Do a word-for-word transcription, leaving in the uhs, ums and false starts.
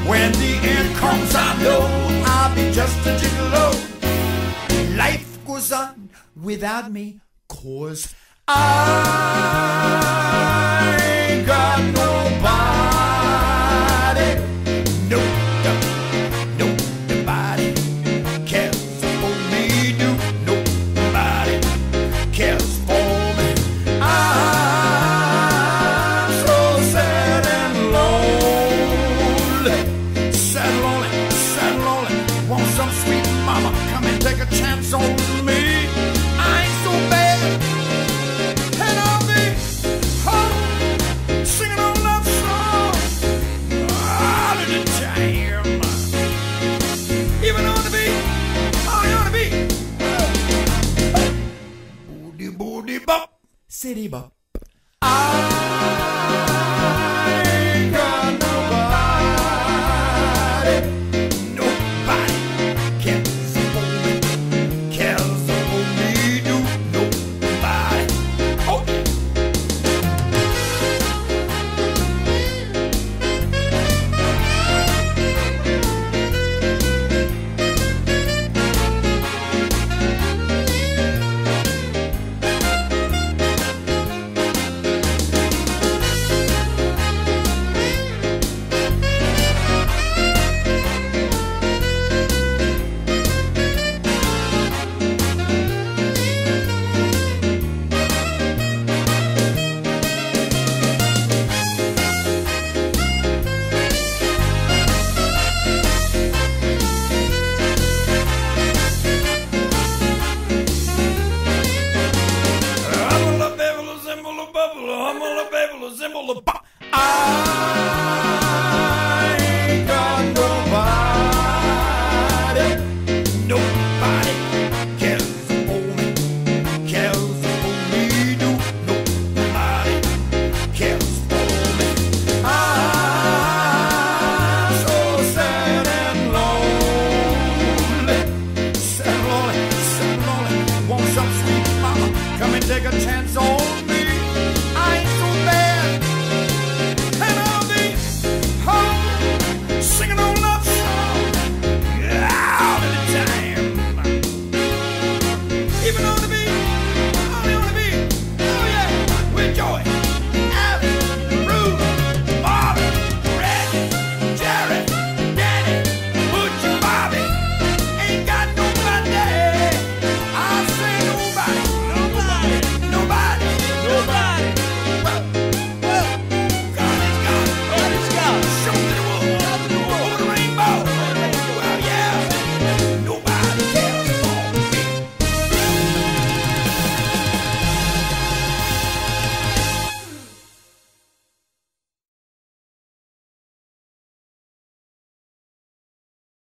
When the end comes, I know I'll be just a gigolo. Life goes on without me, 'cause I ain't got nobody. No, no, nobody cares for me. Do nobody cares for me. I'm so sad and lonely. Sad, lonely, sad, lonely. Want some sweet mama, come and take a chance on me. I ain't so bad, and I'll be home singing a love song all of the time. Even on the beat, on the beat. Booty, booty, bop, city bop.